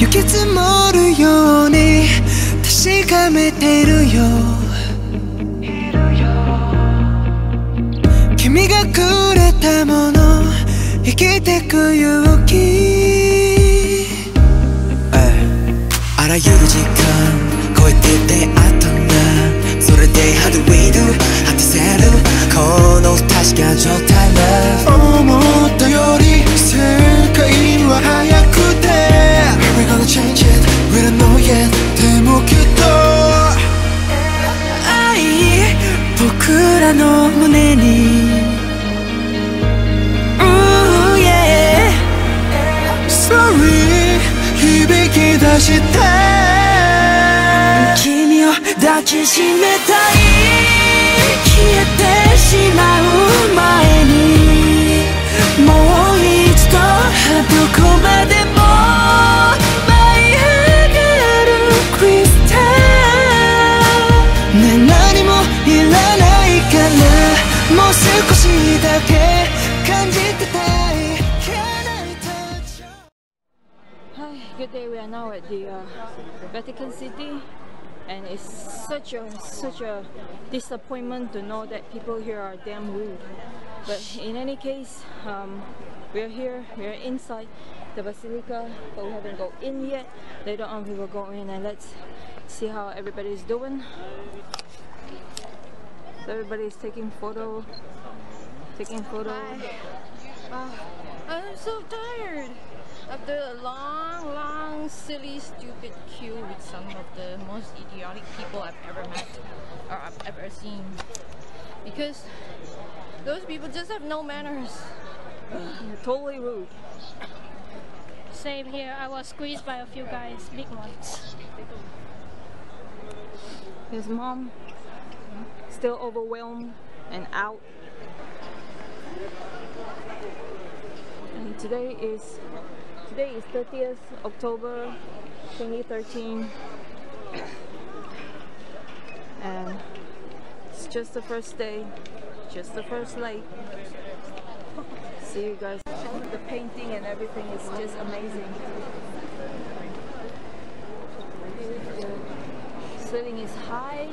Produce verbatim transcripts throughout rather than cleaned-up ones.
雪積もるように確かめてるよ君がくれたもの生きてく勇気あらゆる時間超えて出会ったんだそれで How do we do 果たせるこの確か状態だ思ったより世界は早くて We're gonna change it We don't know yet でもきっと愛僕らの胸に Ooh yeah Sorry 響き出して君を抱きしめたい消えてしまう前にもう一度どこまでも舞い上がるクリスタルねえ何もいらないからもう少しだけ感じてたい Hi, good day. We are now at the uh, Vatican City, and it's such a such a disappointment to know that people here are damn rude. But in any case, um, we are here. We are inside the Basilica, but we haven't go in yet. Later on, we will go in and let's see how everybody is doing. So everybody is taking photo, taking photo. Uh, I'm so tired. After a long, long, silly, stupid queue with some of the most idiotic people I've ever met or I've ever seen. Because those people just have no manners. Totally rude. Same here. I was squeezed by a few guys, big ones. His mom still overwhelmed and out. And today is today is thirtieth October twenty thirteen, and it's just the first day, just the first leg. See you guys. The painting and everything is just amazing. The ceiling is high.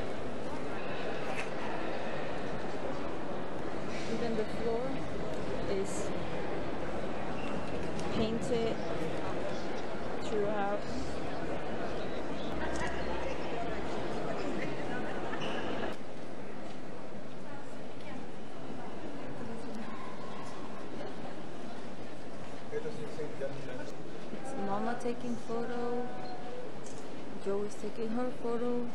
Even the floor is painted throughout. It's Mama taking photo. Joe is taking her photo.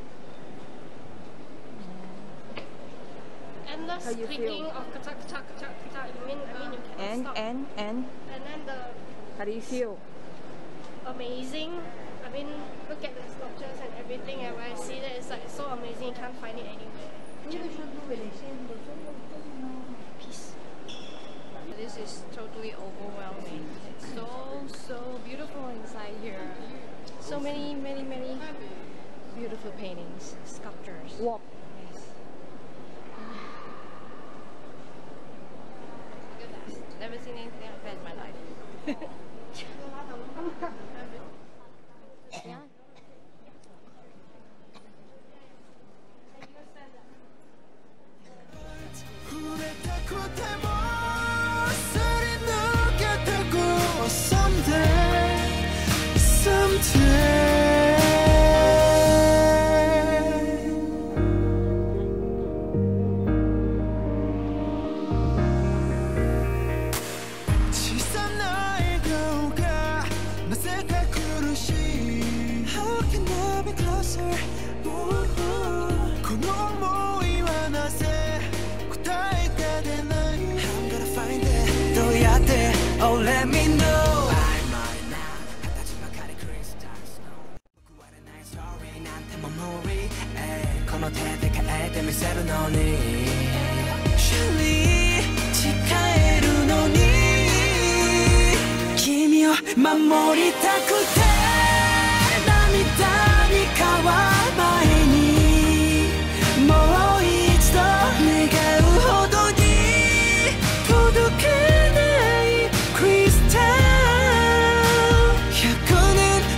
Endless How you clicking feel? of ka-chak, ka-chak, ka-chak, ka-chak. I mean, I mean, you can't And stop. and and And then the how do you feel? amazing. I mean, look at the sculptures and everything, and when I see that, it's like so amazing. You can't find it anywhere. Peace. This is totally overwhelming. It's so so beautiful inside here. So many many many beautiful paintings, sculptures. Walk. Yes. Goodness, never seen anything like that in my life. Yeah. Someday, someday. 지산 나의 겨우가 나색할 그릇이 How can I be closer? 고노 모이와 나세 구타이가 되나이 I'm gonna find it 너야 돼 Oh let me know守りたくて涙に変わる前にもう一度願うほどに届けないクリスタル百年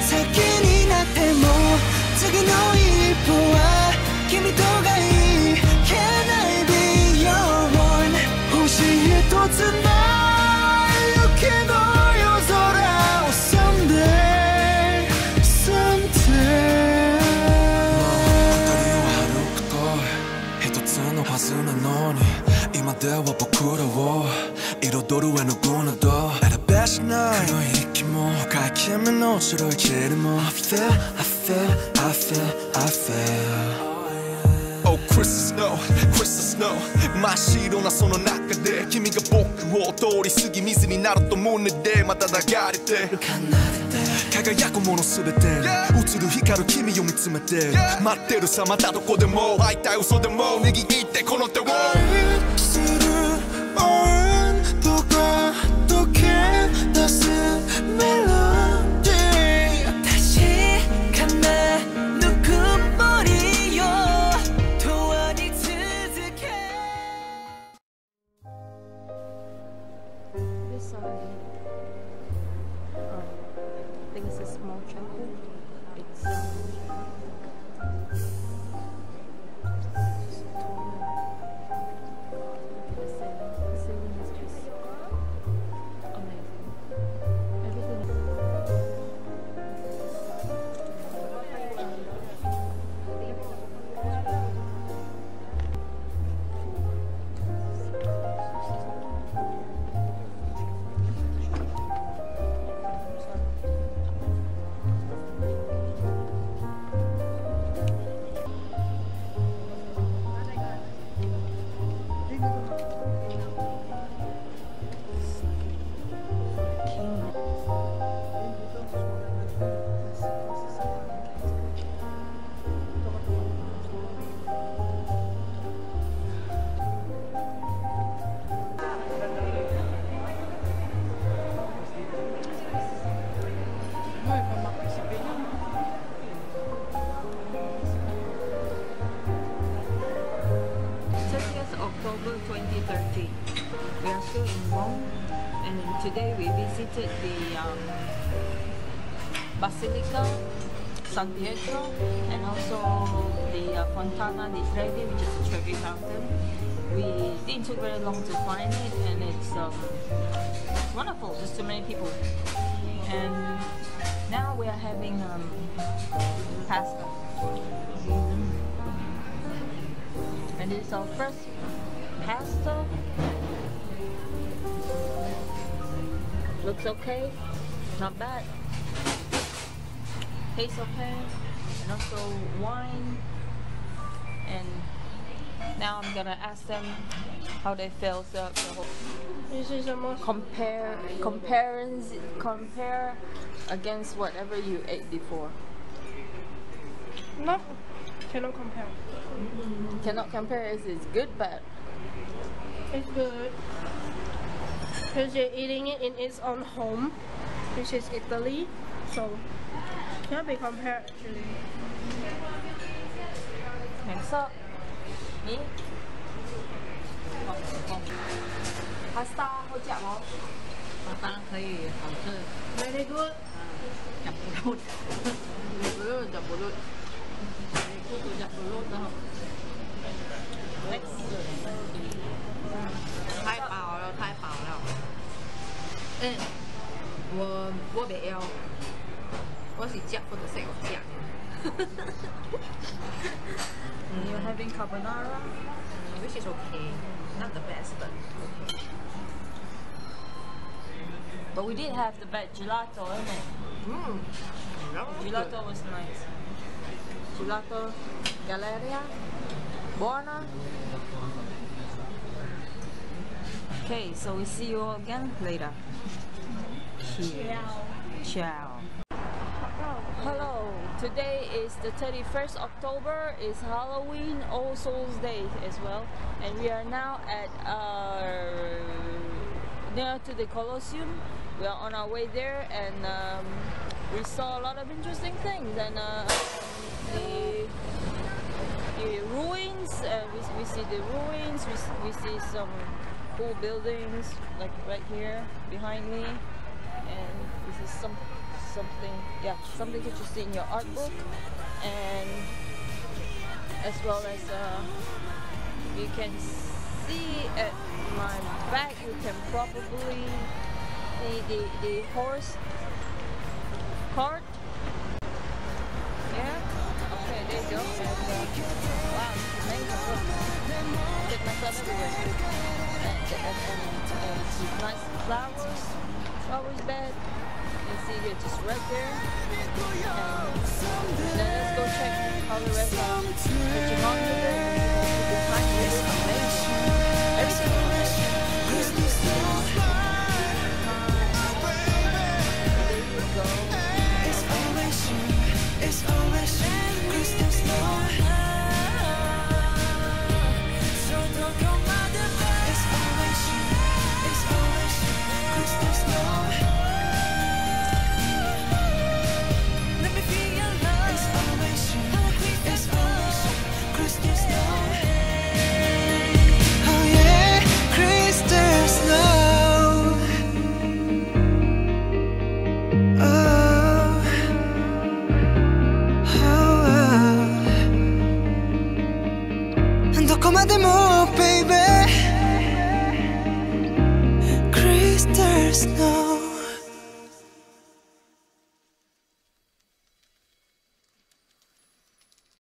夜はのこのどあらばしない黒い息もかきめの白いチェリも I feel, I feel, I feel, I feel Oh, Christmas snow, Christmas snow 真っ白なその中で君が僕を通り過ぎ水になると胸でまた流れて輝くものすべて映る光る君を見つめて待ってるさまたどこでも会いたい嘘でも握ってこの手を愛する温度が溶け出すメロディー確かなぬくもりよ永遠に続け This uh, uh, I think it's a small chapel. It's uh, just tall. The ceiling, the ceiling is just amazing. Everything. October twenty thirteen. We are still in Rome, and today we visited the um, Basilica San Pietro and also the uh, Fontana di Trevi, which is a Trevi fountain. We didn't take very long to find it, and it's um, wonderful. Just too many people. And now we are having um, pasta. And this is our first pasta. Looks okay, not bad. Tastes okay, and also wine. And now I'm gonna ask them how they feel. So the whole This is the most compare, comparisons, compare against whatever you ate before. not cannot compare. Cannot compare. Is it's good, bad? It's good because you're eating it in its own home, which is Italy, so can't be compared actually. Next up, me. Pasta 好吃吗？ Pasta 可以好吃， Very good. จับบุรุษจับบุรุษจับบุรุษพูดตัวจับบุรุษนะครับ Next. 太饱了，太饱了。嗯，我我不要，我是食或者食我食。 You're having carbonara. Which is okay, not the best, but okay. But we did have the bad gelato, isn't it? Mmm, Gelato was nice. Gelato Galleria. Buona. Okay, so we see you all again later. Cheers. Ciao. Hello. Today is the thirty-first October. It's Halloween, All Souls Day as well, and we are now at uh, near to the Colosseum. We are on our way there, and um, we saw a lot of interesting things, and uh, the, the ruins. Uh, we, we see the ruins. We, we see some cool buildings like right here behind me, and this is some something yeah something that you see in your art book, and as well as uh, you can see at my back, you can probably see the, the horse cart. Yeah, okay, there you go. And, uh, wow, it's amazing. Look, I get myself everywhere. and, and, and nice flowers, flowers bed. You see it just right there. And then let's go check how the rest are getting on with it. The time is amazing. Everything is amazing. There you go. It's always you, it's always you, 'cause there's no so don't come out of bed. It's always you, it's always you, 'cause there's no let me feel your love. It's always you, it's always you, 'cause there's no oh yeah, 'cause there's no baby, crystals, no.